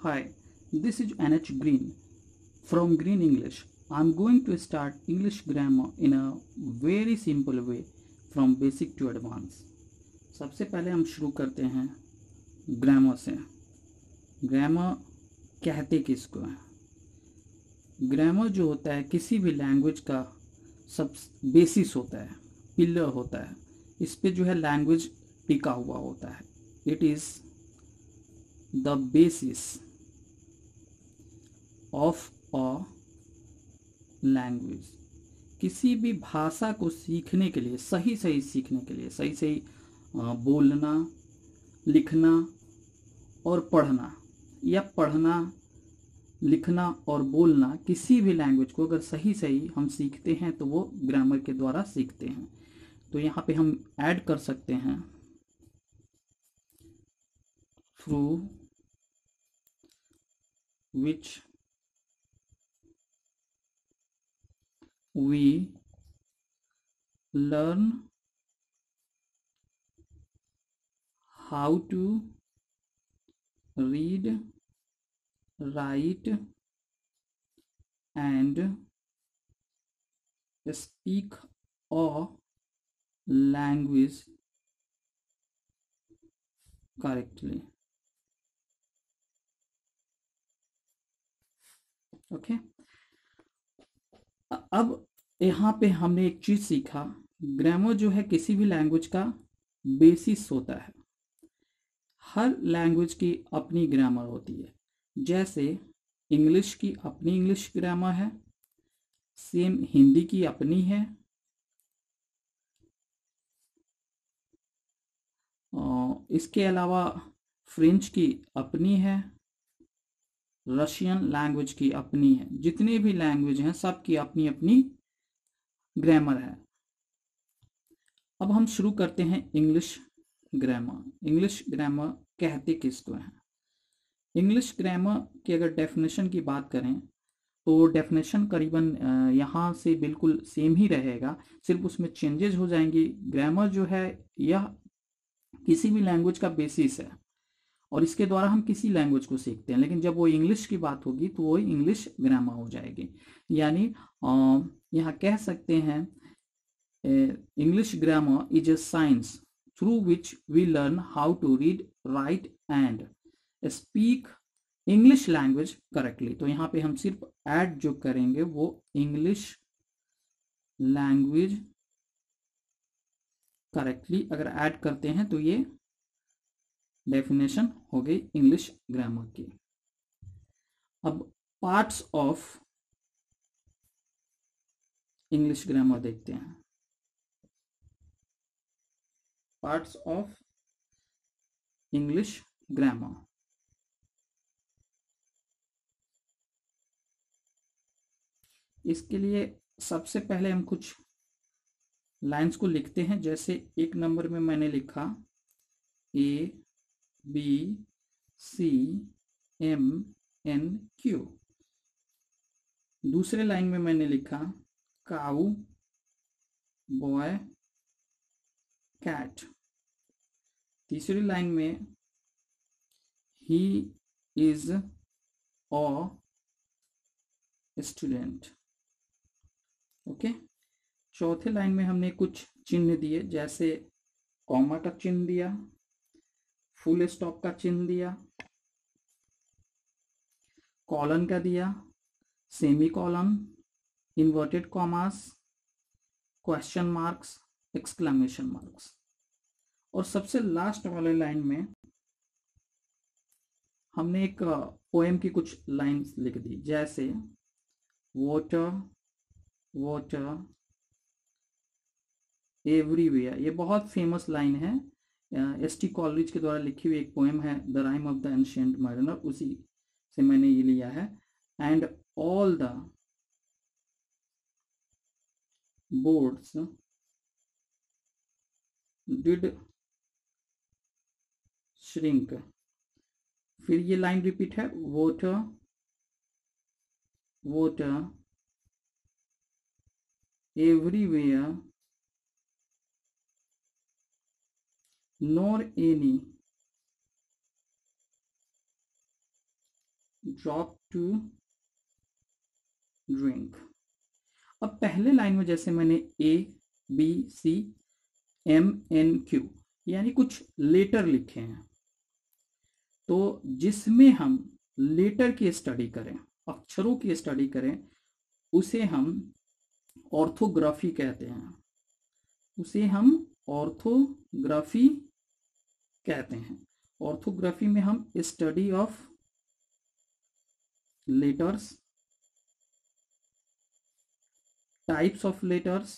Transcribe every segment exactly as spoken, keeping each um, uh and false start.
Hi, this is N H Green from Green English. I'm going to start English grammar in a very simple way from basic to advance. सबसे पहले हम शुरू करते हैं grammar से। Grammar कहते किसको है? ग्रामर जो होता है किसी भी लैंग्वेज का सब बेसिस होता है, पिलर होता है। इस पे जो है लैंग्वेज टिका हुआ होता है। It is the basis of a language. किसी भी भाषा को सीखने के लिए, सही सही सीखने के लिए, सही सही बोलना, लिखना और पढ़ना, या पढ़ना, लिखना और बोलना, किसी भी लैंग्वेज को अगर सही सही हम सीखते हैं तो वो ग्रामर के द्वारा सीखते हैं। तो यहाँ पे हम ऐड कर सकते हैं through which we learn how to read, write and speak a language correctly. Okay okay? अब यहाँ पे हमने एक चीज सीखा, ग्रामर जो है किसी भी लैंग्वेज का बेसिस होता है। हर लैंग्वेज की अपनी ग्रामर होती है। जैसे इंग्लिश की अपनी इंग्लिश ग्रामर है, सेम हिंदी की अपनी है, और इसके अलावा फ्रेंच की अपनी है, रशियन लैंग्वेज की अपनी है। जितने भी लैंग्वेज हैं सबकी अपनी अपनी ग्रामर है। अब हम शुरू करते हैं इंग्लिश ग्रामर। इंग्लिश ग्रामर कहते किसको हैं? इंग्लिश ग्रामर की अगर डेफिनेशन की बात करें तो डेफिनेशन करीबन यहाँ से बिल्कुल सेम ही रहेगा, सिर्फ उसमें चेंजेस हो जाएंगी। ग्रामर जो है यह किसी भी लैंग्वेज का बेसिस है और इसके द्वारा हम किसी लैंग्वेज को सीखते हैं, लेकिन जब वो इंग्लिश की बात होगी तो वो इंग्लिश ग्रामर हो जाएगी। यानी यहाँ कह सकते हैं English grammar is a science through which we learn how to read, write and speak English language correctly. तो यहाँ पे हम सिर्फ ऐड जो करेंगे वो इंग्लिश लैंग्वेज करेक्टली अगर ऐड करते हैं तो ये डेफिनेशन हो गई इंग्लिश ग्रामर की। अब पार्ट्स ऑफ इंग्लिश ग्रामर देखते हैं। Parts of English grammar. इसके लिए सबसे पहले हम कुछ लाइंस को लिखते हैं। जैसे एक नंबर में मैंने लिखा A B C M N Q. दूसरे लाइन में मैंने लिखा काऊ, बॉय, कैट। तीसरी लाइन में he is a student. Okay. चौथे लाइन में हमने कुछ चिन्ह दिए, जैसे कॉमा का चिन्ह दिया, फुल स्टॉप का चिन्ह दिया, कॉलन का दिया, semi colon, inverted commas, question marks, exclamation marks. और सबसे लास्ट वाले लाइन में हमने एक पोएम की कुछ लाइंस लिख दी, जैसे वाटर वाटर एवरीवेयर। ये बहुत फेमस लाइन है, एस टी कॉलरिज के द्वारा लिखी हुई एक पोएम है, the rime of the ancient mariner, उसी से मैंने ये लिया है। And all the boards did shrink. फिर ये लाइन रिपीट है, water water everywhere nor any drop to drink. अब पहले लाइन में जैसे मैंने A B C M N Q यानी कुछ लेटर लिखे हैं, तो जिसमें हम लेटर की स्टडी करें, अक्षरों की स्टडी करें, उसे हम ऑर्थोग्राफी कहते हैं। उसे हम ऑर्थोग्राफी कहते हैं। ऑर्थोग्राफी में हम study of letters, types of letters,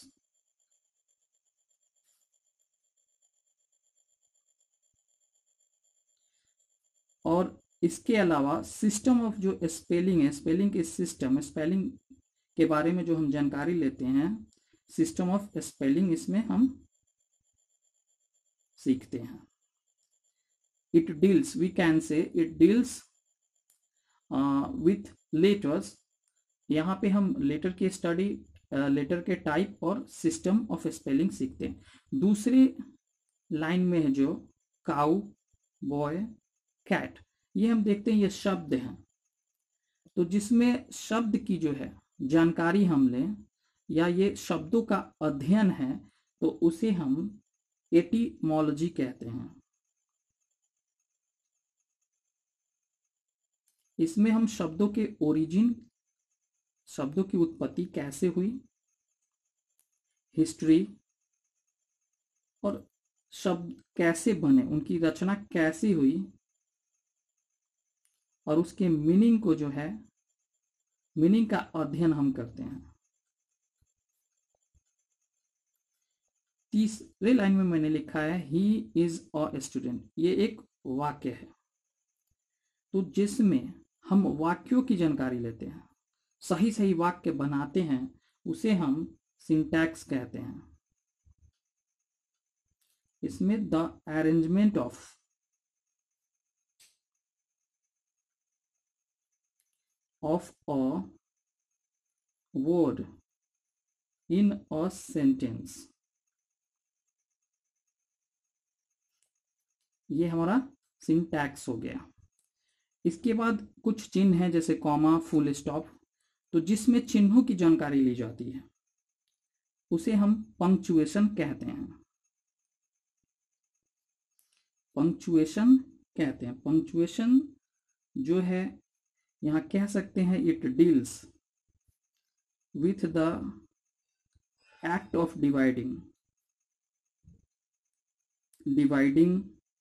और इसके अलावा सिस्टम ऑफ जो स्पेलिंग है, स्पेलिंग के सिस्टम, स्पेलिंग के बारे में जो हम जानकारी लेते हैं, सिस्टम ऑफ स्पेलिंग, इसमें हम सीखते हैं। It deals, we can say it deals with letters. यहाँ पे हम लेटर की स्टडी, लेटर के टाइप और सिस्टम ऑफ स्पेलिंग सीखते हैं। दूसरे लाइन में है जो काउ, बॉय, कैट, ये हम देखते हैं ये शब्द हैं। तो जिसमें शब्द की जो है जानकारी हम लें या ये शब्दों का अध्ययन है, तो उसे हम एटिमोलॉजी कहते हैं। इसमें हम शब्दों के ओरिजिन, शब्दों की उत्पत्ति कैसे हुई, हिस्ट्री, और शब्द कैसे बने, उनकी रचना कैसी हुई, और उसके मीनिंग को जो है, मीनिंग का अध्ययन हम करते हैं। तीसरे लाइन में मैंने लिखा है ही इज अ स्टूडेंट। ये एक वाक्य है, तो जिसमें हम वाक्यों की जानकारी लेते हैं, सही सही वाक्य बनाते हैं, उसे हम सिंटैक्स कहते हैं। इसमें the arrangement of of a word in a sentence, ये हमारा सिंटैक्स हो गया। इसके बाद कुछ चिन्ह हैं जैसे कॉमा, फुल स्टॉप, तो जिसमें चिन्हों की जानकारी ली जाती है उसे हम पंक्चुएशन कहते हैं। पंक्चुएशन कहते हैं। पंक्चुएशन जो है, यहां कह सकते हैं it deals with the act of dividing, dividing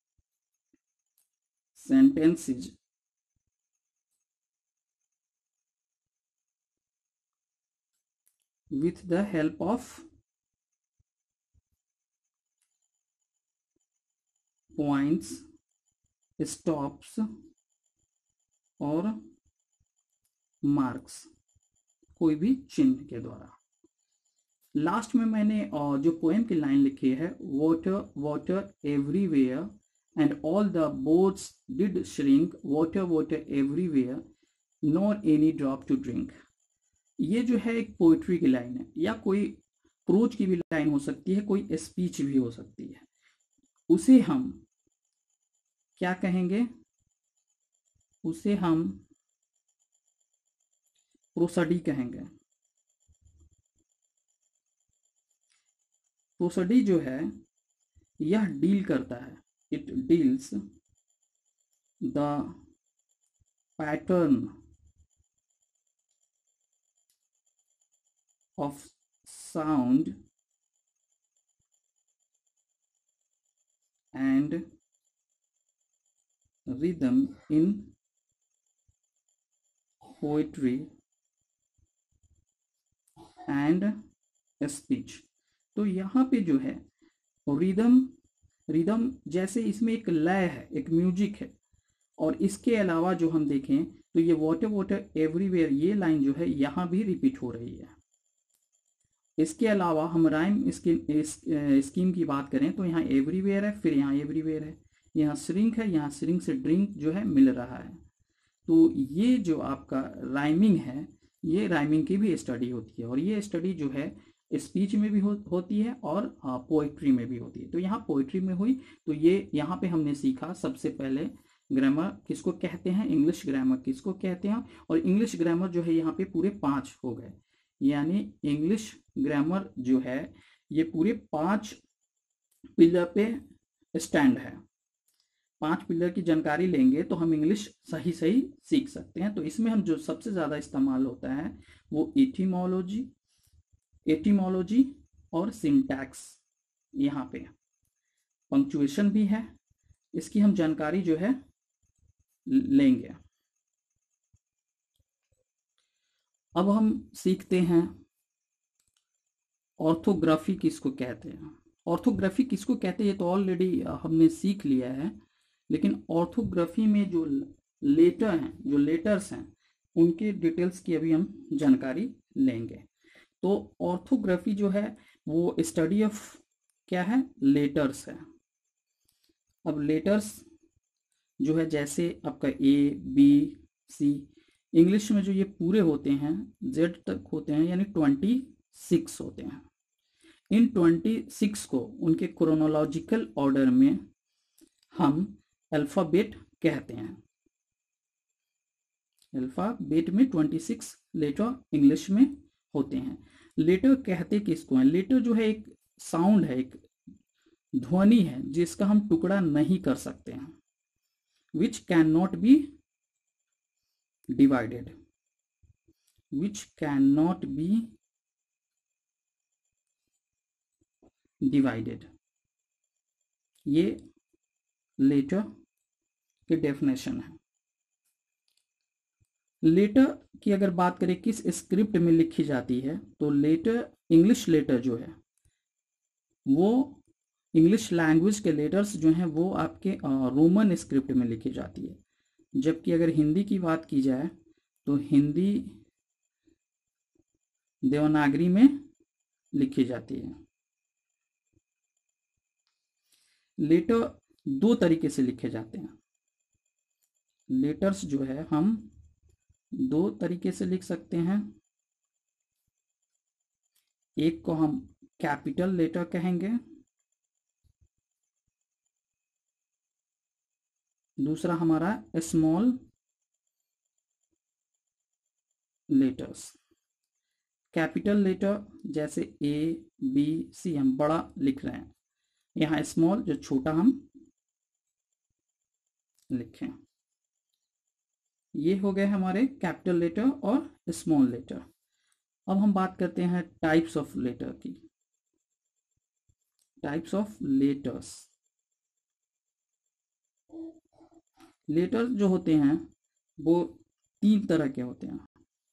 sentences with the help of points, stops और मार्क्स, कोई भी चिन्ह के द्वारा। लास्ट में मैंने जो पोएम की लाइन लिखी है, water water everywhere and all the boats did shrink, water water everywhere not any drop to drink. ये जो है एक पोइट्री की लाइन है, या कोई प्रोज की भी लाइन हो सकती है, कोई स्पीच भी हो सकती है। उसे हम क्या कहेंगे? उसे हम प्रोसडी कहेंगे। प्रोसडी जो है यह डील करता है, it deals the pattern of sound and rhythm in poetry and speech। तो यहाँ पे जो है रिदम, रिदम जैसे इसमें एक लय है, एक म्यूजिक है, और इसके अलावा जो हम देखें तो ये वाटर वाटर एवरीवेयर, ये लाइन जो है यहाँ भी रिपीट हो रही है। इसके अलावा हम राइम स्कीम की बात करें तो यहाँ एवरीवेयर है, फिर यहाँ एवरीवेयर है, यहाँ श्रिंक है, यहाँ श्रिंक से ड्रिंक जो है मिल रहा है। तो ये जो आपका राइमिंग है, ये राइमिंग की भी स्टडी होती है, और ये स्टडी जो है स्पीच में भी हो, होती है और पोइट्री में भी होती है। तो यहाँ पोइट्री में हुई, तो ये यहाँ पे हमने सीखा सबसे पहले ग्रामर किसको कहते हैं, इंग्लिश ग्रामर किसको कहते हैं, और इंग्लिश ग्रामर जो है यहाँ पे पूरे पांच हो गए, यानी इंग्लिश ग्रामर जो है ये पूरे पांच पिलर पे स्टैंड है। पांच पिलर की जानकारी लेंगे तो हम इंग्लिश सही सही सीख सकते हैं। तो इसमें हम जो सबसे ज़्यादा इस्तेमाल होता है वो एटिमोलॉजी एटिमोलॉजी और सिंटैक्स, यहाँ पे पंक्चुएशन भी है, इसकी हम जानकारी जो है लेंगे। अब हम सीखते हैं ऑर्थोग्राफी किसको कहते हैं। ऑर्थोग्राफी किसको कहते हैं ये तो ऑलरेडी हमने सीख लिया है, लेकिन ऑर्थोग्राफी में जो लेटर हैं, जो लेटर्स हैं, उनके डिटेल्स की अभी हम जानकारी लेंगे। तो ऑर्थोग्राफी जो है वो स्टडी ऑफ क्या है, लेटर्स है। अब लेटर्स जो है जैसे आपका ए बी सी, इंग्लिश में जो ये पूरे होते हैं जेड तक होते हैं, यानी ट्वेंटी सिक्स होते हैं। इन ट्वेंटी सिक्स को उनके क्रोनोलॉजिकल ऑर्डर में हम अल्फ़ाबेट कहते हैं। अल्फ़ाबेट में ट्वेंटी सिक्स लेटर इंग्लिश में होते हैं। लेटर कहते किसको हैं, लेटर जो है एक साउंड है, एक ध्वनि है जिसका हम टुकड़ा नहीं कर सकते हैं, which can not be divided, which can not be divided, ये लेटर की डेफिनेशन है। लेटर की अगर बात करें किस स्क्रिप्ट में लिखी जाती है, तो लेटर, इंग्लिश लेटर जो है वो इंग्लिश लैंग्वेज के लेटर्स जो हैं वो आपके रोमन स्क्रिप्ट में लिखी जाती है, जबकि अगर हिंदी की बात की जाए तो हिंदी देवनागरी में लिखी जाती है। लेटर दो तरीके से लिखे जाते हैं। लेटर्स जो है हम दो तरीके से लिख सकते हैं, एक को हम कैपिटल लेटर कहेंगे, दूसरा हमारा स्मॉल लेटर्स। कैपिटल लेटर जैसे ए बी सी हम बड़ा लिख रहे हैं, यहाँ स्मॉल जो छोटा हम लिखें। ये हो गए हमारे कैपिटल लेटर और स्मॉल लेटर। अब हम बात करते हैं टाइप्स ऑफ लेटर की। टाइप्स ऑफ लेटर्स, लेटर्स जो होते हैं वो तीन तरह के होते हैं।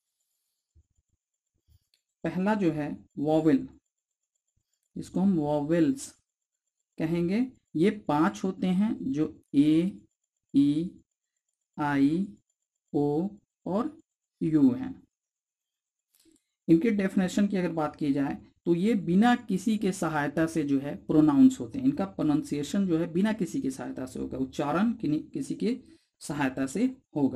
पहला जो है वॉवेल, इसको हम वॉवेल्स कहेंगे। ये पांच होते हैं जो ए, ई, आई, ओ और यू हैं। इनके डेफिनेशन की अगर बात की जाए तो ये बिना किसी के सहायता से जो है प्रोनाउंस होते हैं। इनका प्रोनाउंसिएशन जो है बिना किसी की सहायता से होगा, उच्चारण किसी के सहायता से होगा।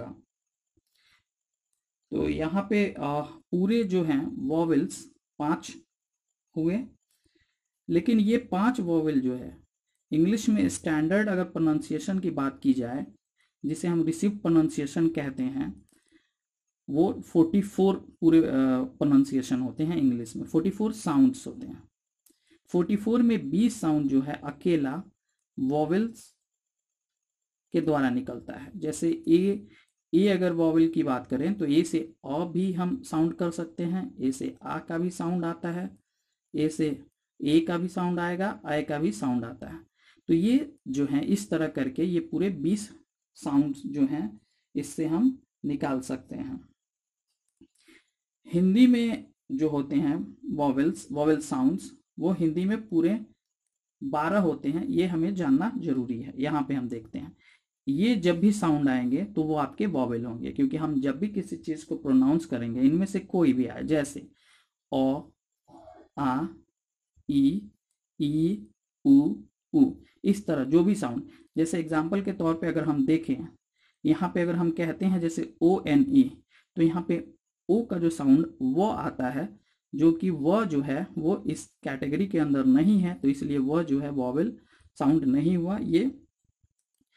तो यहाँ पे पूरे जो हैं वॉवेल्स पांच हुए, लेकिन ये पांच वॉवेल जो है इंग्लिश में स्टैंडर्ड अगर प्रोनाउंसिएशन की बात की जाए, जिसे हम रिसीव प्रोनाउंसिएशन कहते हैं, वो चौवालीस पूरे प्रोनाउंसिएशन होते हैं इंग्लिश में। चौवालीस साउंड्स होते हैं। चौवालीस में बीस साउंड जो है अकेला वॉवेल्स के द्वारा निकलता है। जैसे ए ए अगर वॉवेल की बात करें तो ए से अ भी हम साउंड कर सकते हैं, ए से आ का भी साउंड आता है, ए से ए का भी साउंड आएगा, आय का भी साउंड आता है। तो ये जो है इस तरह करके ये पूरे बीस साउंड्स जो हैं इससे हम निकाल सकते हैं। हिंदी में जो होते हैं वॉवेल्स, वॉवेल साउंड्स, वो हिंदी में पूरे बारह होते हैं। ये हमें जानना जरूरी है। यहाँ पे हम देखते हैं ये जब भी साउंड आएंगे तो वो आपके वॉवेल होंगे, क्योंकि हम जब भी किसी चीज को प्रोनाउंस करेंगे इनमें से कोई भी आए, जैसे ओ, आ, ई, ई, उ, उ, इस तरह जो भी साउंड, जैसे एग्जाम्पल के तौर पे अगर हम देखें, यहाँ पे अगर हम कहते हैं जैसे ओ एन ई, तो यहाँ पे ओ का जो साउंड वो आता है, जो कि वह जो है वो इस कैटेगरी के अंदर नहीं है, तो इसलिए वह जो है वॉवेल साउंड नहीं हुआ, ये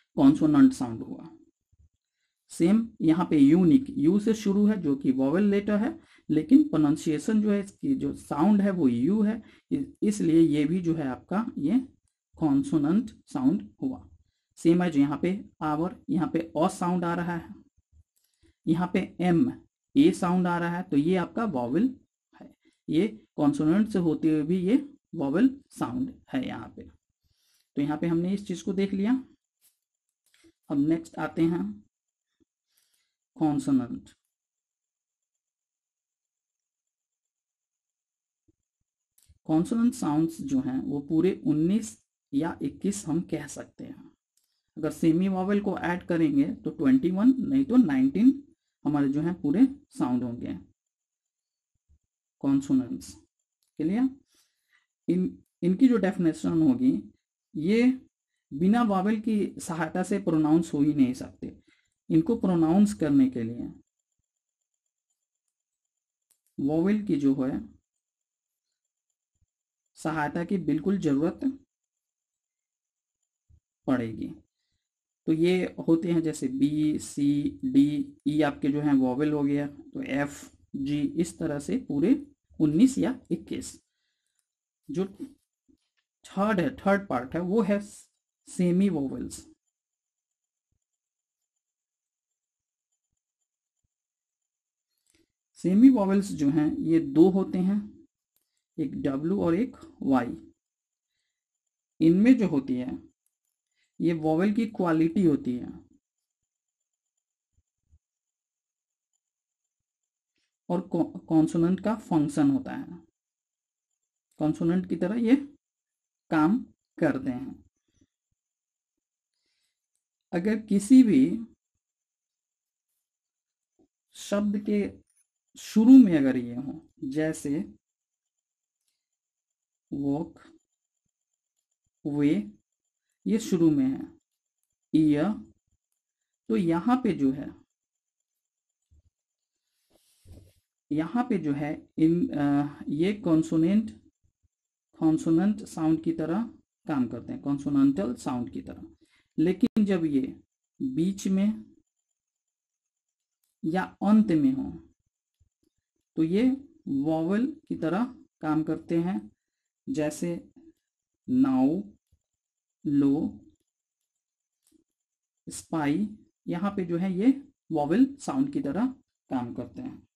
कॉन्सोनेंट साउंड हुआ। सेम यहाँ पे यूनिक, यू से शुरू है जो कि वॉवेल लेटर है, लेकिन प्रोनाउंसिएशन जो है इसकी जो साउंड है वो यू है, इसलिए ये भी जो है आपका ये कॉन्सोनेंट साउंड हुआ। सेम है जो यहाँ पे आवर, यहाँ पे अ साउंड आ रहा है, यहाँ पे एम ए साउंड आ रहा है, तो ये आपका वॉवेल है, ये कॉन्सोनेंट से होते हुए भी ये वॉवेल साउंड है यहाँ पे। तो यहाँ पे हमने इस चीज को देख लिया। अब नेक्स्ट आते हैं कॉन्सोनेंट। कॉन्सोनेंट साउंड्स जो हैं वो पूरे उन्नीस या इक्कीस हम कह सकते हैं। अगर सेमी वॉवेल को ऐड करेंगे तो इक्कीस, नहीं तो उन्नीस हमारे जो हैं पूरे साउंड होंगे कॉन्सोनेंट्स। क्लियर? इन इनकी जो डेफिनेशन होगी, ये बिना वॉवेल की सहायता से प्रोनाउंस हो ही नहीं सकते। इनको प्रोनाउंस करने के लिए वॉवेल की जो है सहायता की बिल्कुल जरूरत पड़ेगी। तो ये होते हैं जैसे बी, सी, डी, ई आपके जो हैं वॉवेल हो गया, तो एफ, जी, इस तरह से पूरे उन्नीस या इक्कीस। जो थर्ड है, थर्ड पार्ट है, वो है सेमी वोवेल्स। सेमी वोवेल्स जो हैं ये दो होते हैं, एक डब्ल्यू और एक वाई। इनमें जो होती है ये वोवेल की क्वालिटी होती है और कॉन्सोनेंट का फंक्शन होता है। कॉन्सोनेंट की तरह ये काम करते हैं। अगर किसी भी शब्द के शुरू में अगर ये हो, जैसे वॉक, वे, ये शुरू में है, ईयर, तो यहां पे जो है यहां पे जो है इन आ, ये कॉन्सोनेंट कॉन्सोनेंट साउंड की तरह काम करते हैं, कॉन्सोनेंटल साउंड की तरह। लेकिन जब ये बीच में या अंत में हो तो ये वॉवेल की तरह काम करते हैं, जैसे नाउ, लो, स्पाई, यहाँ पे जो है ये वॉवेल साउंड की तरह काम करते हैं।